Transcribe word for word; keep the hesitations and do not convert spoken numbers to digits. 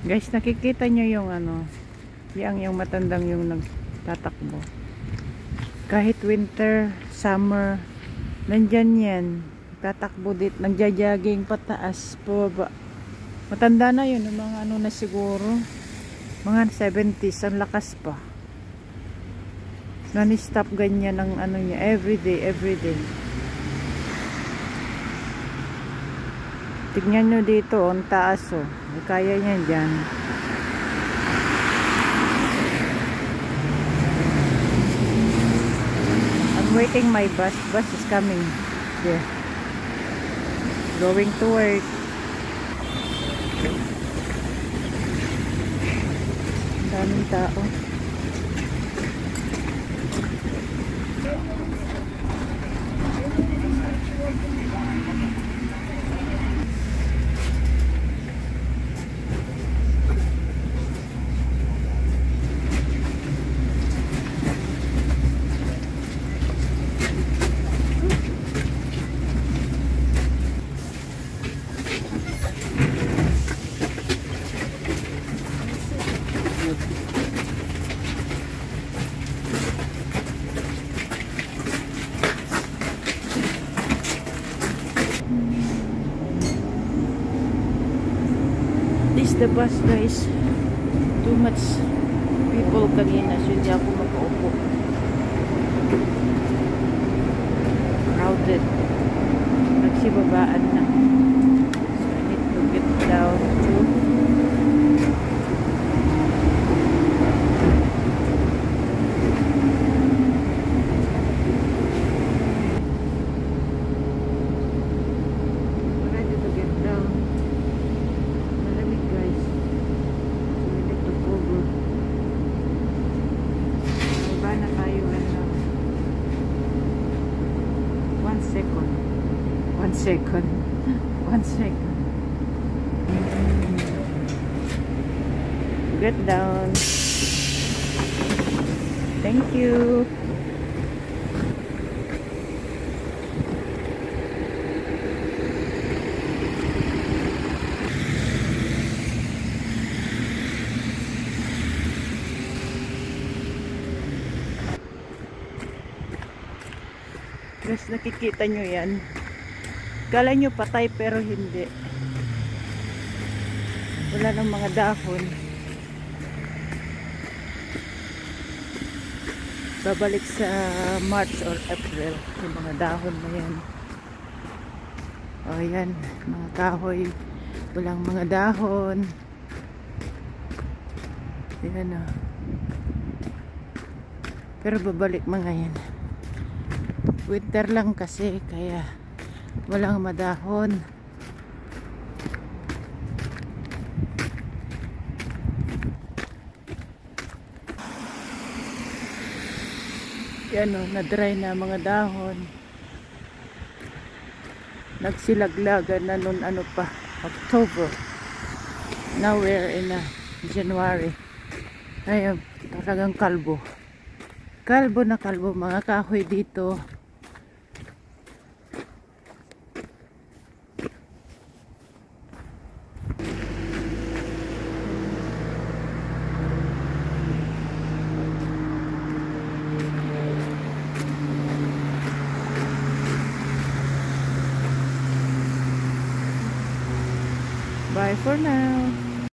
Guys, nakikita nyo yung ano, yang yung matandang yung nagtatakbo. Kahit winter, summer, nandyan yan. Tatakbo dit, nagjajaging pataas, pababa. Matanda na yun, yung mga ano na siguro, mga seventies, ang lakas pa. Non-stop ganyan ang ano niya, everyday, everyday. Tignan nyo dito, ang taas oh. Kaya niya dyan. I'm waiting my bus. Bus is coming. Yeah. Going to work. Ang daming tao. This the bus guys. Too much people kanina, so hindi ako makaupo. Crowded. Nagsibabaan na. So I need to get down to ready to get down. Malamig guys. So we need to cover. Baba na tayo ano. One second. One second. One second. Get down. Thank you. Guys, nakikita nyo yan. Kala nyo patay pero hindi. Wala ng mga dahon. Babalik sa March or April yung mga dahon na yan. O yan, mga kahoy. Walang mga dahon. Yan o. Pero babalik mga yan. Winter lang kasi kaya walang madahon. Yan o, na-dry na mga dahon. Nagsilaglagan na nun ano pa, October. Now we're in uh, January. Ayun, talagang kalbo. Kalbo na kalbo mga kahoy dito. Bye for now.